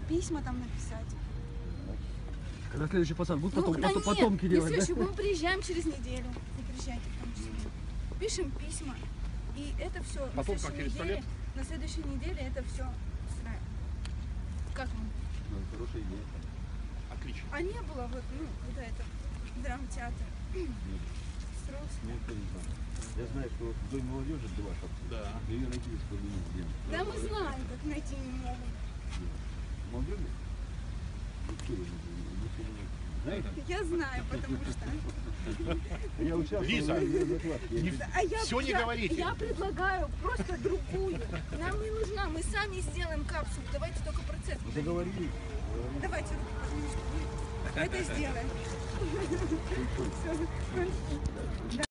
письма там написать. Когда следующий пацан будут Ну, потомки нет, делать, не да? следующий, мы приезжаем через неделю. Вы приезжаете в том числе. Пишем письма. И это все Потом как через 100 лет? на следующей неделе это все устраивает. Как вам? Ну, хорошая идея. Отлично. А не было вот, ну, когда это драмтеатр строился. Ну, никто не знает. Я знаю, что в Доме молодежи была шапка. Да. Ее найти без проблем где. Да мы знаем, как найти не могут. Молодежи? Никто не знает. Знаете? Я знаю, потому что... Я участвовал Лиза, в ее закладке. не- Всё не говорите. Я предлагаю просто другую. Нам не нужна, мы сами сделаем капсулу. Давайте только процесс. Договорились. Давайте руку подвинем, чтобы мы это сделаем. Всё,